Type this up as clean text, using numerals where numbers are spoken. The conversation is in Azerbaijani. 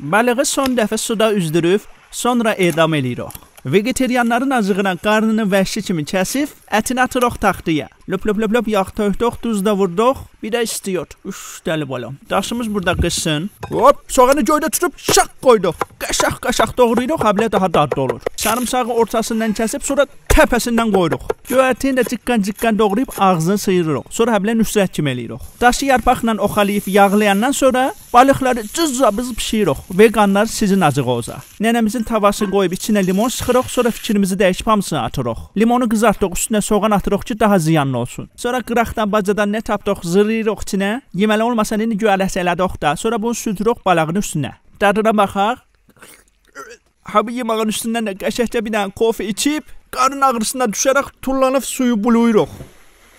Balığı son dəfə suda üzdürüb, sonra edam eləyirik. Vegetarianların acığına qarnını vəhşi kimi kəsib, ətini atırıq taxtıya. Löp yağ tökdük, duz da vurduq, bir də istiyor. Dəli balam. Daşımız burada qızsın. Hop, soğanı göydə tutub şaq qoyduq. Qaşaq doğrayırıq, hablə daha dadlı olur. Sarımsağı ortasından kəsib, sonra təpəsindən qoyuruq. Göyərtini də cikkan doğrayıb ağzını sıyırırıq. Sonra hablə nüsrət kimi eləyirik. Daşı yarpaqla oxalayıb yağlayandan sonra balıqları cızabız pişiririk. Veganlar sizin acığınıza. Nənəmizin tavasını qoyub içinə limon sıxırıq, sonra fikrimizi dəyişib hamısını atırıq. Limonu qızartdıq, üstünə soğan atırıq ki, daha ziyanlı olsun. Sonra qıraqdan bacadan nə tapdıq, zırırıq içinə. Yeməli olmasa indi güələs elədik da. Sonra bunu süzürük balığın üstünə. Dadına baxaq. Habi yemağın üstündən də qəşəkcə bir dənə kofe içib, qarın ağrısına düşərək tullanıb suyu buluyuruq.